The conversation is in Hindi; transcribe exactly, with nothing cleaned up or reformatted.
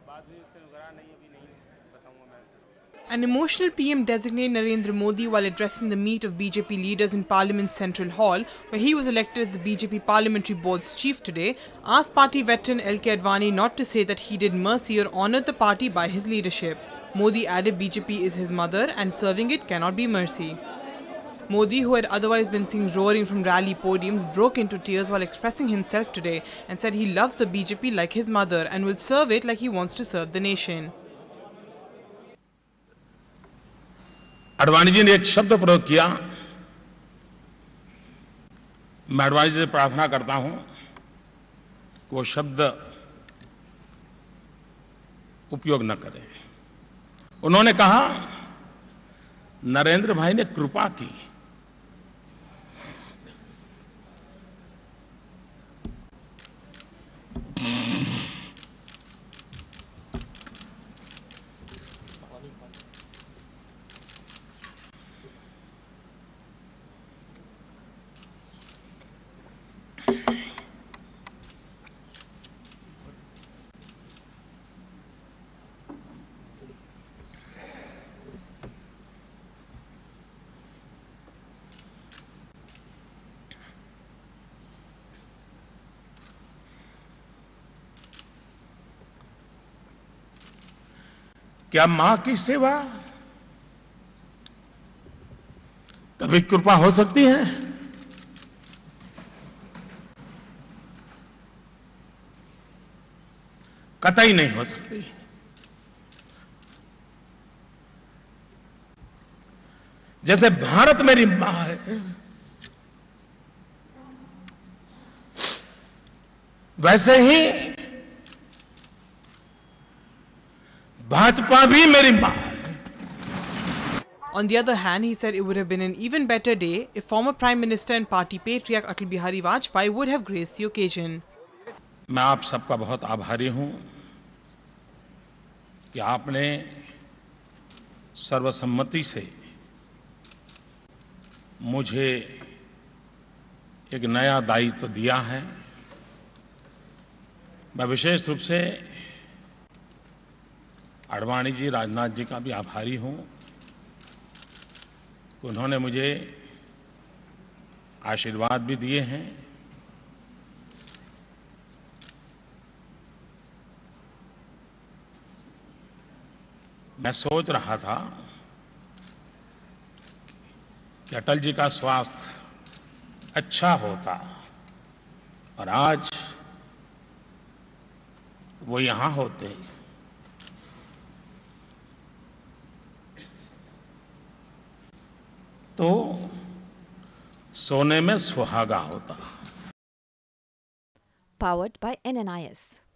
An emotional P M designate Narendra Modi, while addressing the meet of B J P leaders in Parliament's Central Hall, where he was elected as the B J P Parliamentary Board's chief today, asked party veteran L K Advani not to say that he did mercy or honoured the party by his leadership. Modi added B J P is his mother and serving it cannot be mercy. Modi, who had otherwise been seen roaring from rally podiums, broke into tears while expressing himself today and said he loves the B J P like his mother and will serve it like he wants to serve the nation. Advani ji ने एक शब्द प्रयोग किया। मैं अडवाणी जी से प्रार्थना करता हूं कि वो शब्द उपयोग न करें। उन्होंने कहा नरेंद्र भाई ने कृपा की। क्या मां की सेवा कभी कृपा हो सकती है? कतई नहीं हो सकती। जैसे भारत मेरी मां है, वैसे ही भाजपा भी मेरी मां है। On the other hand, he said it would have been an even better day if former Prime Minister and party patriarch Atal Bihari Vajpayee would have graced the occasion. मैं आप सबका बहुत आभारी हूं कि आपने सर्वसम्मति से मुझे एक नया दायित्व दिया है। मैं विशेष रूप से अडवाणी जी, राजनाथ जी का भी आभारी हूं कि उन्होंने मुझे आशीर्वाद भी दिए हैं। मैं सोच रहा था कि अटल जी का स्वास्थ्य अच्छा होता और आज वो यहां होते, तो सोने में सुहागा होता। Powered by N N I S.